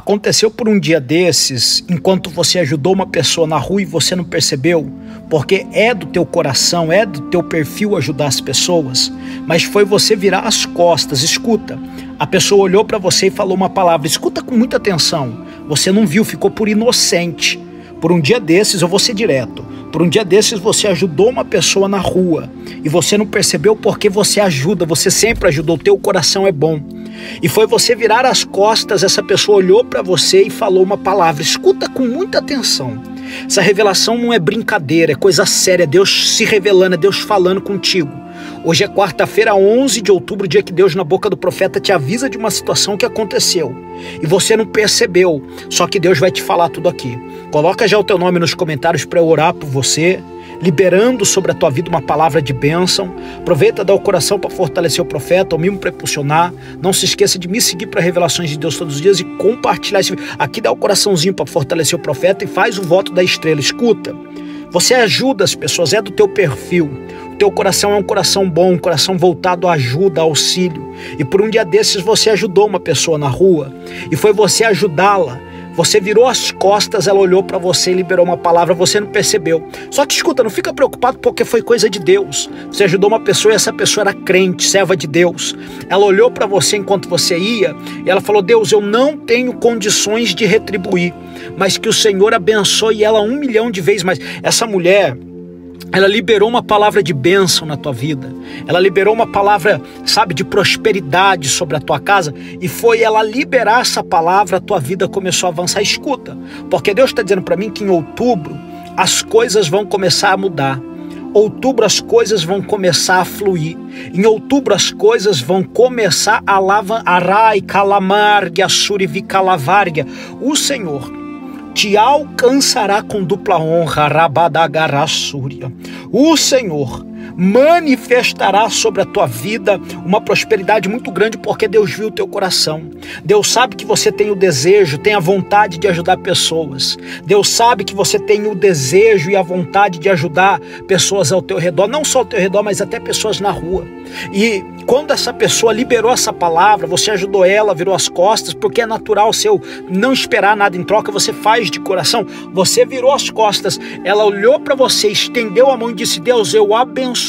Aconteceu por um dia desses, enquanto você ajudou uma pessoa na rua e você não percebeu, porque é do teu coração, é do teu perfil ajudar as pessoas, mas foi você virar as costas. Escuta, a pessoa olhou para você e falou uma palavra, escuta com muita atenção, você não viu, ficou por inocente. Por um dia desses, eu vou ser direto, por um dia desses você ajudou uma pessoa na rua e você não percebeu porque você ajuda, você sempre ajudou, teu coração é bom. E foi você virar as costas, essa pessoa olhou para você e falou uma palavra, escuta com muita atenção. Essa revelação não é brincadeira, é coisa séria, é Deus se revelando, é Deus falando contigo. Hoje é quarta-feira, 11 de outubro, dia que Deus na boca do profeta te avisa de uma situação que aconteceu. E você não percebeu, só que Deus vai te falar tudo aqui. Coloca já o teu nome nos comentários para eu orar por você, liberando sobre a tua vida uma palavra de bênção. Aproveita, dá o coração para fortalecer o profeta, ou mesmo para impulsionar. Não se esqueça de me seguir para revelações de Deus todos os dias e compartilhar esse vídeo. Aqui dá o coraçãozinho para fortalecer o profeta e faz o voto da estrela. Escuta, você ajuda as pessoas, é do teu perfil. O teu coração é um coração bom, um coração voltado à ajuda, ao auxílio. E por um dia desses você ajudou uma pessoa na rua e foi você ajudá-la. Você virou as costas, ela olhou para você e liberou uma palavra, você não percebeu. Só que escuta, não fica preocupado porque foi coisa de Deus. Você ajudou uma pessoa e essa pessoa era crente, serva de Deus. Ela olhou para você enquanto você ia e ela falou, Deus, eu não tenho condições de retribuir, mas que o Senhor abençoe ela 1 milhão de vezes mais. Essa mulher, ela liberou uma palavra de bênção na tua vida. Ela liberou uma palavra, sabe, de prosperidade sobre a tua casa. E foi ela liberar essa palavra, a tua vida começou a avançar. Escuta, porque Deus está dizendo para mim que em outubro as coisas vão começar a mudar. Outubro as coisas vão começar a fluir. Em outubro as coisas vão começar a arai, calamargia, surivikalavargia. O Senhor te alcançará com dupla honra, rabadagarasúria. O Senhor manifestará sobre a tua vida uma prosperidade muito grande, porque Deus viu o teu coração. Deus sabe que você tem o desejo, tem a vontade de ajudar pessoas. Deus sabe que você tem o desejo e a vontade de ajudar pessoas ao teu redor, não só ao teu redor, mas até pessoas na rua. E quando essa pessoa liberou essa palavra, você ajudou ela, virou as costas, porque é natural seu não esperar nada em troca, você faz de coração, você virou as costas, ela olhou para você, estendeu a mão e disse, Deus, eu abençoo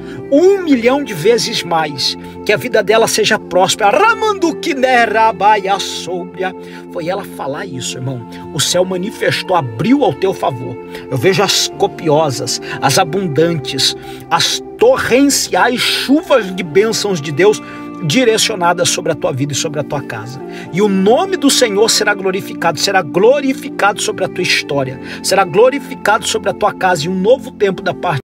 1 milhão de vezes mais, que a vida dela seja próspera. Foi ela falar isso, irmão. O céu manifestou, abriu ao teu favor. Eu vejo as copiosas, as abundantes, as torrenciais chuvas de bênçãos de Deus direcionadas sobre a tua vida e sobre a tua casa. E o nome do Senhor será glorificado sobre a tua história, será glorificado sobre a tua casa, e um novo tempo da parte